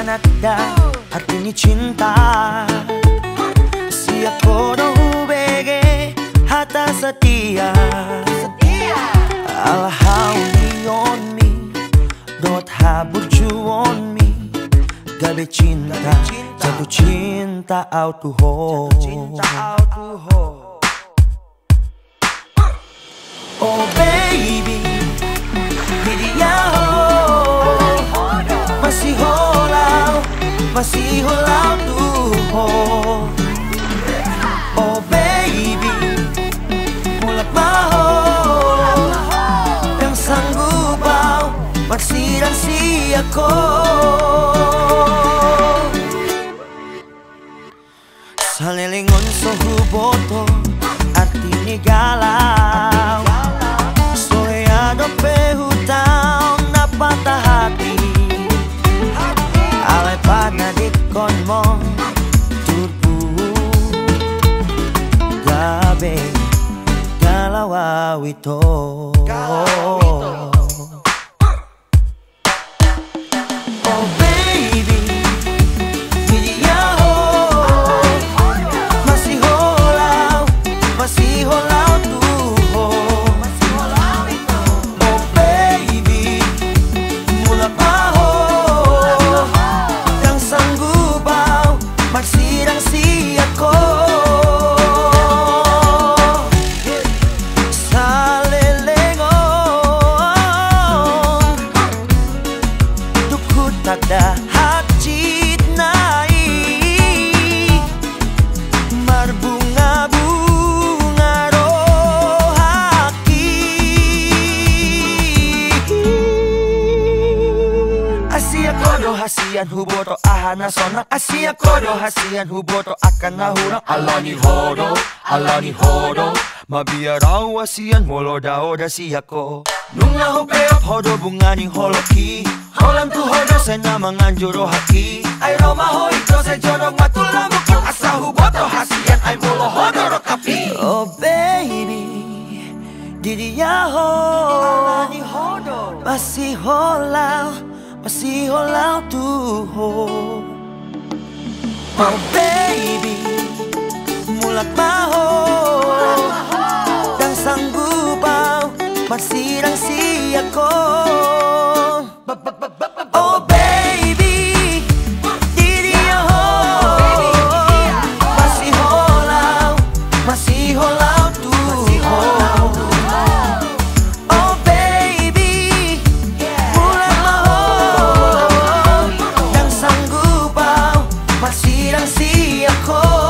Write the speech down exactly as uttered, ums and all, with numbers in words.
ada artinya cinta. Si aku no hubege hata setia. Alla hauli on me, dot haburju on me. Gabe cinta, jatuh cinta out to ho. Oh baby, dia ho, masih holau, masih holau tuh ho. Oh baby, mulak maho, yang sanggup bau, masih dan si aku. Salilingon sohu boto, artinya galau. Soleado pehutang na patah hati. Alay pada dikon mo turbu. Gabe galau awito. Oh baby, dia ho, masih holau, masih holau tuh ho. Oh baby, mulak maho, yang sanggup bau, masih dan si aku. Takda hajit nai marbunga-bunga rohaki. Asia kodo hasian huboto ahana sonak. Asia kodo hasian huboto akan nahurang. Alani hodo, alani hodo, mabiarau asian molo daoda siyako. Nunga hopeop hodo bungani holoki. Holam tu hodo sena manganjuro haki. Ay roma hoito se jodoh matula mukul. Asa huboto hasian ay mulo hodo rokapi. Oh baby, dia ho, alani hodo, masih holau, masih holau tu ho. Oh baby, mulak maho, dan sanggup bau, masih dan si aku. Oh baby, dia ho, masih holau, masih holau tuh ho. Oh baby, mulak maho, yang sanggup bau, masih dan si aku.